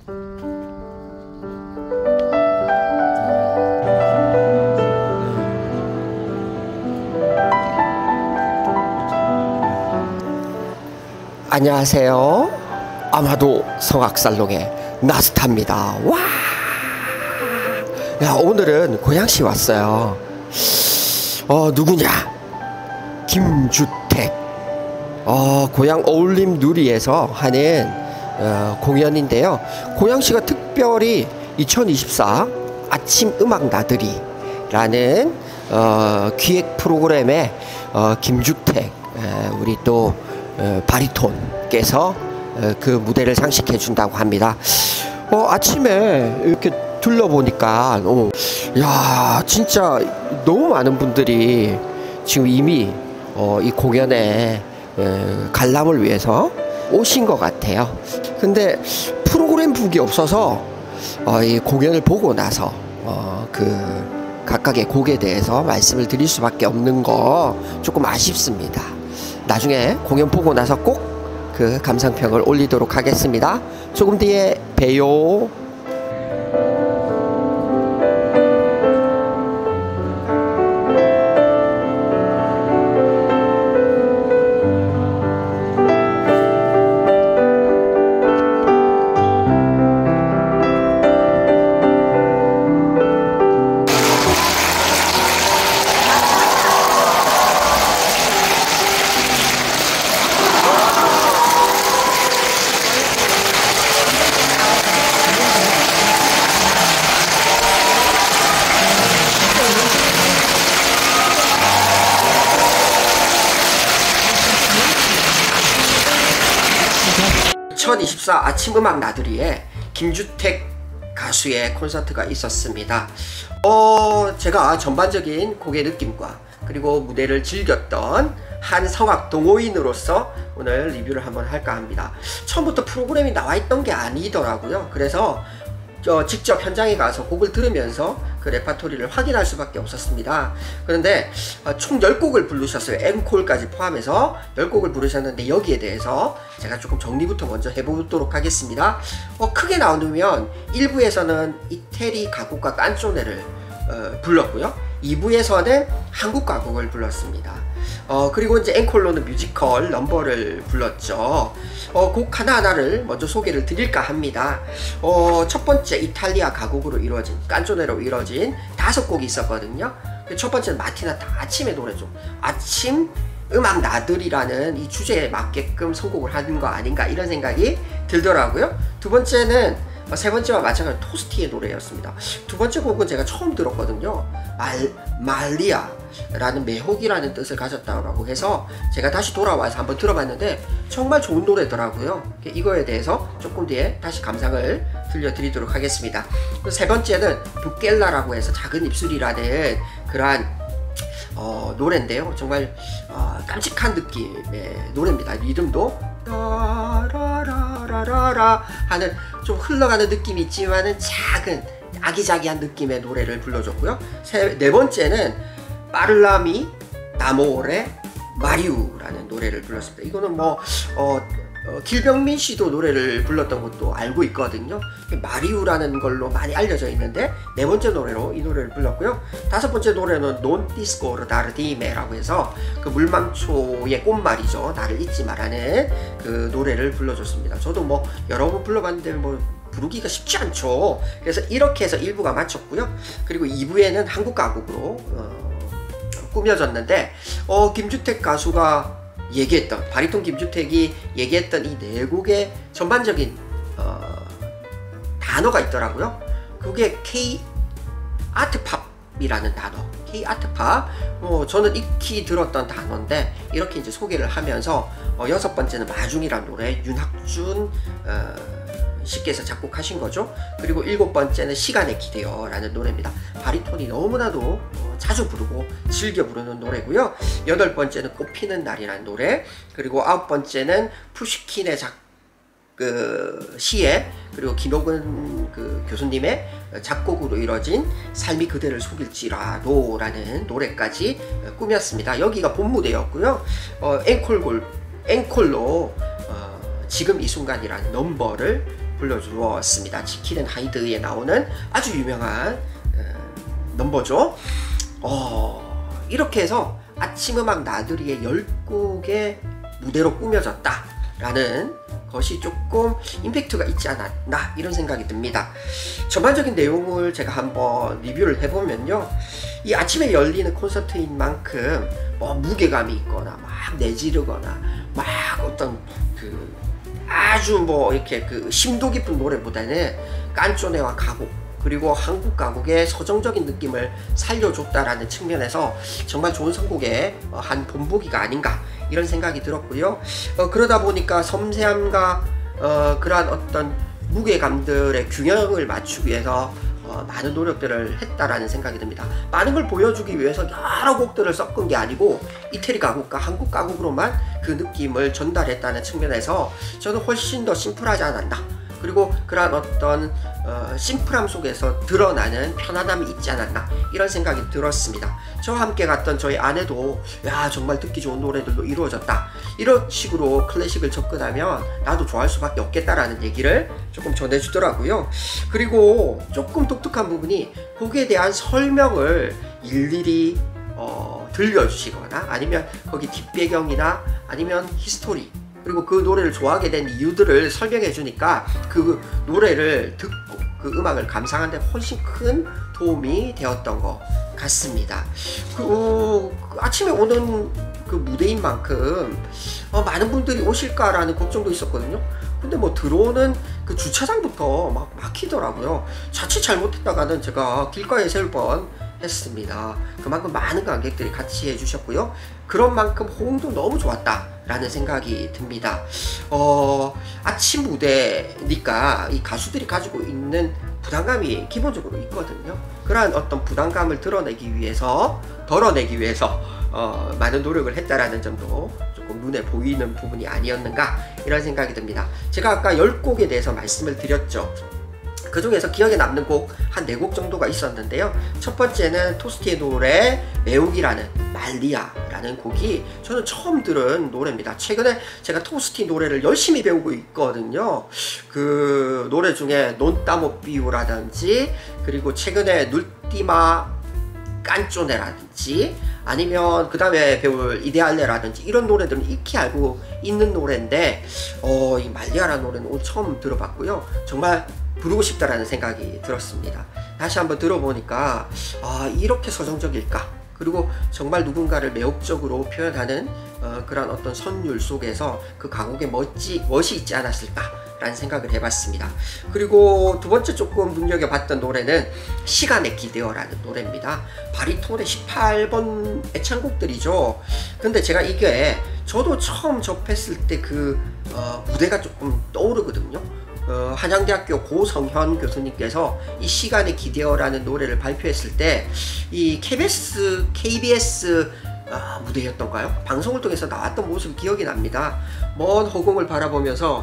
안녕하세요. 아마도 성악살롱의 나스타입니다. 와! 야, 오늘은 고양시 왔어요. 누구냐? 김주택. 고양 어울림 누리에서 하는 공연인데요. 고양시가 특별히 2024 아침 음악 나들이라는 기획 프로그램에 김주택 우리 또 바리톤께서 그 무대를 장식해 준다고 합니다. 아침에 이렇게 둘러보니까 야, 진짜 너무 많은 분들이 지금 이미 이 공연에 관람을 위해서 오신 것 같아요. 근데 프로그램 북이 없어서 이 공연을 보고 나서 그 각각의 곡에 대해서 말씀을 드릴 수밖에 없는 거 조금 아쉽습니다. 나중에 공연 보고 나서 꼭 그 감상평을 올리도록 하겠습니다. 조금 뒤에 봬요. 아침 음악 나들이에 김주택 가수의 콘서트가 있었습니다. 제가 전반적인 곡의 느낌과 그리고 무대를 즐겼던 한 성악 동호인으로서 오늘 리뷰를 한번 할까 합니다. 처음부터 프로그램이 나와 있던 게 아니더라고요. 그래서 직접 현장에 가서 곡을 들으면서 그 레파토리를 확인할 수밖에 없었습니다. 그런데 총 10곡을 부르셨어요. 앵콜까지 포함해서 10곡을 부르셨는데 여기에 대해서 제가 조금 정리부터 먼저 해보도록 하겠습니다. 크게 나누면 1부에서는 이태리 가곡과 깐쪼네를 불렀고요. 2부에서는 한국 가곡을 불렀습니다. 그리고 이제 앵콜로는 뮤지컬 넘버를 불렀죠. 곡 하나하나를 먼저 소개를 드릴까 합니다. 첫 번째 이탈리아 가곡으로 이루어진 깐쪼네로 이루어진 5곡이 있었거든요. 첫 번째는 마티나타, 아침의 노래죠. 아침 음악 나들이라는 이 주제에 맞게끔 선곡을 하는 거 아닌가 이런 생각이 들더라고요. 두 번째는 세 번째와 마찬가지로 토스티의 노래였습니다. 두 번째 곡은 제가 처음 들었거든요. 말리아라는 매혹이라는 뜻을 가졌다고 해서 제가 다시 돌아와서 한번 들어봤는데 정말 좋은 노래더라고요. 이거에 대해서 조금 뒤에 다시 감상을 들려드리도록 하겠습니다. 세 번째는 부켈라라고 해서 작은 입술이라는 그러한 노래인데요. 정말 깜찍한 느낌의 노래입니다. 리듬도 라라라라라 하는 좀 흘러가는 느낌이 있지만은 작은 아기자기한 느낌의 노래를 불러줬고요. 네 번째는 파를라미 나모레 마리우라는 노래를 불렀습니다. 이거는 길병민 씨도 노래를 불렀던 것도 알고 있거든요. 마리우라는 걸로 많이 알려져 있는데 네 번째 노래로 이 노래를 불렀고요. 다섯 번째 노래는 Non disco tardime라고 해서 그 물망초의 꽃말이죠. 나를 잊지 마라는 그 노래를 불러줬습니다. 저도 여러 번 불러봤는데 부르기가 쉽지 않죠. 그래서 이렇게 해서 1부가 마쳤고요. 그리고 2부에는 한국 가곡으로 꾸며졌는데 김주택 가수가 얘기했던, 바리톤 김주택이 얘기했던 이 네 곡의 전반적인 단어가 있더라고요. 그게 K-아트팝이라는 단어, K-아트팝. 저는 익히 들었던 단어인데 이렇게 이제 소개를 하면서 여섯 번째는 마중이라는 노래, 윤학준 씨께서 작곡하신 거죠. 그리고 일곱 번째는 시간에 기대어 라는 노래입니다. 바리톤이 너무나도 자주 부르고 즐겨 부르는 노래고요. 여덟 번째는 꽃피는 날이라는 노래, 그리고 아홉 번째는 푸시킨의 시에, 그리고 김옥은 교수님의 작곡으로 이뤄진 삶이 그대를 속일지라도 라는 노래까지 꾸몄습니다. 여기가 본 무대였고요. 앵콜로 지금 이 순간이라는 넘버를 불러주었습니다. 지킬 앤 하이드에 나오는 아주 유명한 넘버죠. 이렇게 해서 아침음악 나들이의 10곡의 무대로 꾸며졌다 라는 것이 조금 임팩트가 있지 않았나 이런 생각이 듭니다. 전반적인 내용을 제가 한번 리뷰를 해보면요, 이 아침에 열리는 콘서트인 만큼 뭐 무게감이 있거나 막 내지르거나 막 어떤 그 아주 뭐 이렇게 그 심도 깊은 노래보다는 깐쪼네와 가곡 그리고 한국 가곡의 서정적인 느낌을 살려줬다라는 측면에서 정말 좋은 선곡의 한 본보기가 아닌가 이런 생각이 들었고요. 그러다 보니까 섬세함과 그러한 어떤 무게감들의 균형을 맞추기 위해서 많은 노력들을 했다라는 생각이 듭니다. 많은 걸 보여주기 위해서 여러 곡들을 섞은 게 아니고 이태리 가곡과 한국 가곡으로만 그 느낌을 전달했다는 측면에서 저는 훨씬 더 심플하지 않았나, 그리고 그러한 어떤 심플함 속에서 드러나는 편안함이 있지 않았나 이런 생각이 들었습니다. 저와 함께 갔던 저희 아내도 야 정말 듣기 좋은 노래들도 이루어졌다, 이런 식으로 클래식을 접근하면 나도 좋아할 수밖에 없겠다라는 얘기를 조금 전해주더라고요. 그리고 조금 독특한 부분이 곡에 대한 설명을 일일이 들려주시거나 아니면 거기 뒷배경이나 아니면 히스토리 그리고 그 노래를 좋아하게 된 이유들을 설명해 주니까 그 노래를 듣고 그 음악을 감상하는 데 훨씬 큰 도움이 되었던 것 같습니다. 아침에 오는 그 무대인 만큼 많은 분들이 오실까라는 걱정도 있었거든요. 근데 뭐 들어오는 그 주차장부터 막 막히더라고요. 자칫 잘못했다가는 제가 길가에 세울 뻔 했습니다. 그만큼 많은 관객들이 같이 해주셨고요. 그런 만큼 호응도 너무 좋았다 라는 생각이 듭니다. 아침 무대니까 이 가수들이 가지고 있는 부담감이 기본적으로 있거든요. 그러한 어떤 부담감을 덜어내기 위해서 많은 노력을 했다라는 점도 조금 눈에 보이는 부분이 아니었는가 이런 생각이 듭니다. 제가 아까 10곡에 대해서 말씀을 드렸죠. 그 중에서 기억에 남는 곡 한 4곡 정도가 있었는데요. 첫 번째는 토스티의 노래 매혹이라는 말리아라는 곡이 저는 처음 들은 노래입니다. 최근에 제가 토스티 노래를 열심히 배우고 있거든요. 그 노래 중에 논따모삐우라든지 그리고 최근에 눌띠마 깐쪼네라든지 아니면 그 다음에 배울 이데알레라든지 이런 노래들은 익히 알고 있는 노래인데 이 말리아라는 노래는 오늘 처음 들어봤고요. 정말 부르고 싶다라는 생각이 들었습니다. 다시 한번 들어보니까 이렇게 서정적일까, 그리고 정말 누군가를 매혹적으로 표현하는 그런 어떤 선율 속에서 그 가곡의 멋이 있지 않았을까 라는 생각을 해봤습니다. 그리고 두 번째 조금 눈여겨봤던 노래는 시간에 기대어라는 노래입니다. 바리톤의 18번 애창곡들이죠. 근데 제가 이게 저도 처음 접했을 때 그 무대가 조금 떠오르거든요. 한양대학교 고성현 교수님께서 이 시간에 기대어라는 노래를 발표했을 때 이 KBS 무대였던가요? 방송을 통해서 나왔던 모습이 기억이 납니다. 먼 허공을 바라보면서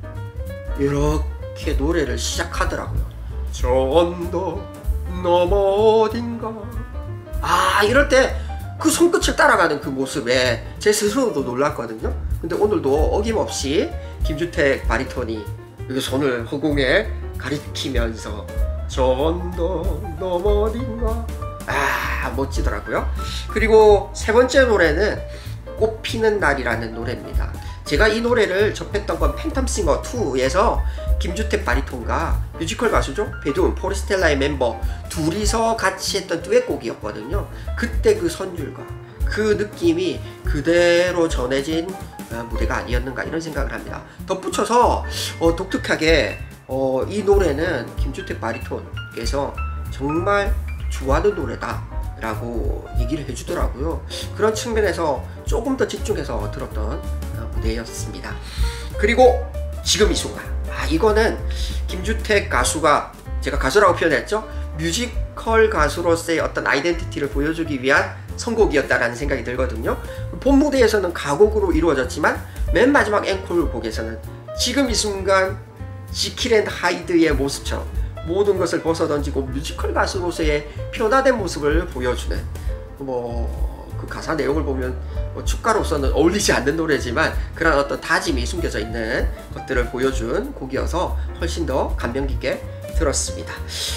이렇게 노래를 시작하더라고요. 저 언덕 너머 어딘가. 이럴 때 그 손끝을 따라가는 그 모습에 제 스스로도 놀랐거든요. 근데 오늘도 어김없이 김주택 바리톤이 그 손을 허공에 가리키면서 저 언덕 너머 어딘가. 멋지더라고요. 그리고 세 번째 노래는 꽃피는 날이라는 노래입니다. 제가 이 노래를 접했던 건 팬텀싱어 2에서 김주택 바리톤과 뮤지컬 가수죠, 배두은 포레스텔라의 멤버 둘이서 같이 했던 듀엣곡이었거든요. 그때 그 선율과 그 느낌이 그대로 전해진 무대가 아니었는가 이런 생각을 합니다. 덧붙여서 독특하게 이 노래는 김주택 바리톤께서 정말 좋아하는 노래다 라고 얘기를 해주더라고요. 그런 측면에서 조금 더 집중해서 들었던 무대였습니다. 그리고 지금 이 순간, 이거는 김주택 가수가, 제가 가수라고 표현했죠, 뮤지컬 가수로서의 어떤 아이덴티티를 보여주기 위한 선곡이었다라는 생각이 들거든요. 본 무대에서는 가곡으로 이루어졌지만 맨 마지막 앵콜 곡에서는 지금 이 순간 지킬 앤 하이드의 모습처럼 모든 것을 벗어던지고 뮤지컬 가수로서의 변화된 모습을 보여주는 그 가사 내용을 보면 축가로서는 어울리지 않는 노래지만 그런 어떤 다짐이 숨겨져 있는 것들을 보여준 곡이어서 훨씬 더 감명 깊게 들었습니다.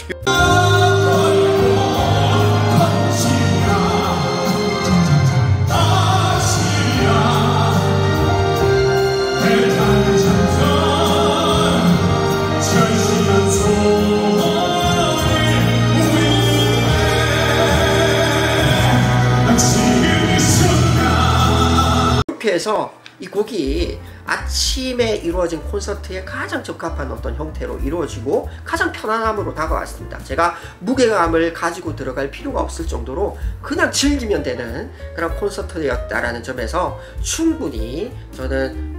이렇게 해서 이 곡이 아침에 이루어진 콘서트에 가장 적합한 어떤 형태로 이루어지고 가장 편안함으로 다가왔습니다. 제가 무게감을 가지고 들어갈 필요가 없을 정도로 그냥 즐기면 되는 그런 콘서트였다라는 점에서 충분히 저는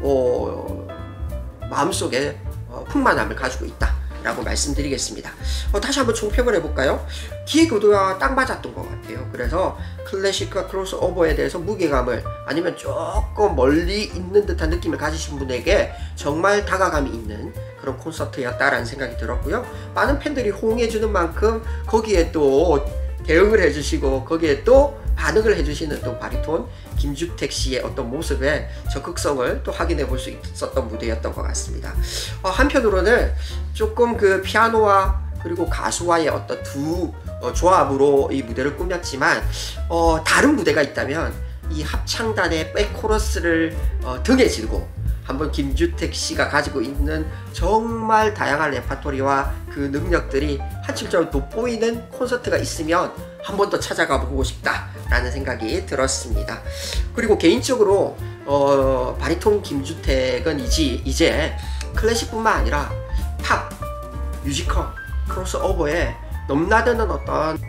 마음속에 풍만함을 가지고 있다 라고 말씀드리겠습니다. 다시 한번 총평을 해볼까요? 기획 의도와 딱 맞았던 것 같아요. 그래서 클래식과 크로스오버에 대해서 무게감을 아니면 조금 멀리 있는 듯한 느낌을 가지신 분에게 정말 다가감이 있는 그런 콘서트였다라는 생각이 들었고요. 많은 팬들이 호응해주는 만큼 거기에 또 대응을 해주시고 거기에 또 반응을 해주시는 또 바리톤 김주택 씨의 어떤 모습에 적극성을 또 확인해 볼 수 있었던 무대였던 것 같습니다. 한편으로는 조금 그 피아노와 그리고 가수와의 어떤 두 조합으로 이 무대를 꾸몄지만 다른 무대가 있다면 이 합창단의 백코러스를 등에 지고 한번 김주택 씨가 가지고 있는 정말 다양한 레파토리와 그 능력들이 한층 돋보이는 콘서트가 있으면 한 번 더 찾아가 보고 싶다 라는 생각이 들었습니다. 그리고 개인적으로 바리톤 김주택은 이제 클래식뿐만 아니라 팝, 뮤지컬, 크로스오버에 넘나드는 어떤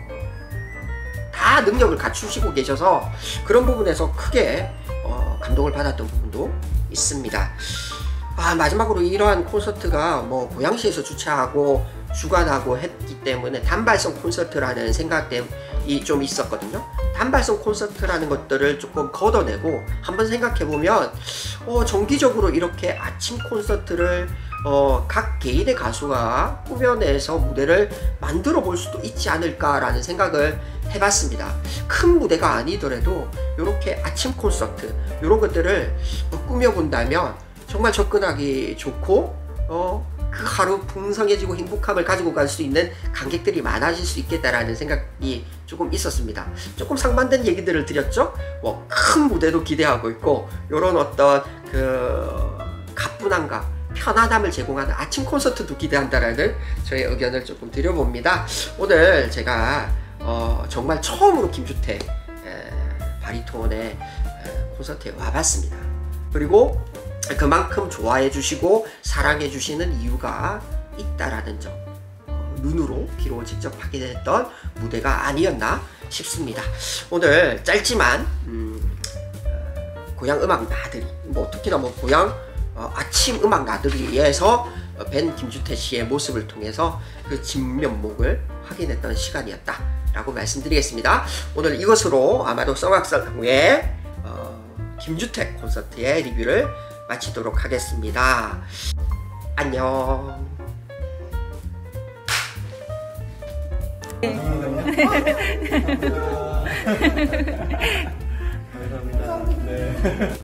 다 능력을 갖추시고 계셔서 그런 부분에서 크게 감동을 받았던 부분도 있습니다. 마지막으로 이러한 콘서트가 고양시에서 주최하고 주관하고 했기 때문에 단발성 콘서트라는 생각이 좀 있었거든요. 단발성 콘서트라는 것들을 조금 걷어내고 한번 생각해보면 정기적으로 이렇게 아침 콘서트를 각 개인의 가수가 꾸며내서 무대를 만들어 볼 수도 있지 않을까라는 생각을 해봤습니다. 큰 무대가 아니더라도 이렇게 아침 콘서트 이런 것들을 꾸며본다면 정말 접근하기 좋고 그 하루 풍성해지고 행복함을 가지고 갈 수 있는 관객들이 많아질 수 있겠다라는 생각이 조금 있었습니다. 조금 상반된 얘기들을 드렸죠. 큰 무대도 기대하고 있고 이런 어떤 그 가뿐함과 편안함을 제공하는 아침 콘서트도 기대한다라는 저의 의견을 조금 드려봅니다. 오늘 제가 정말 처음으로 김주택 바리톤의 콘서트에 와봤습니다. 그리고 그만큼 좋아해 주시고 사랑해 주시는 이유가 있다라는 점, 눈으로 귀로 직접 확인했던 무대가 아니었나 싶습니다. 오늘 짧지만 고향 음악 나들이, 특히나 고향 아침 음악 나들이에서 뵌 김주택 씨의 모습을 통해서 그 진면목을 확인했던 시간이었다 라고 말씀드리겠습니다. 오늘 이것으로 아마도 성악설후의 김주택 콘서트의 리뷰를 마치도록 하겠습니다. 안녕. 감사합니다. 네.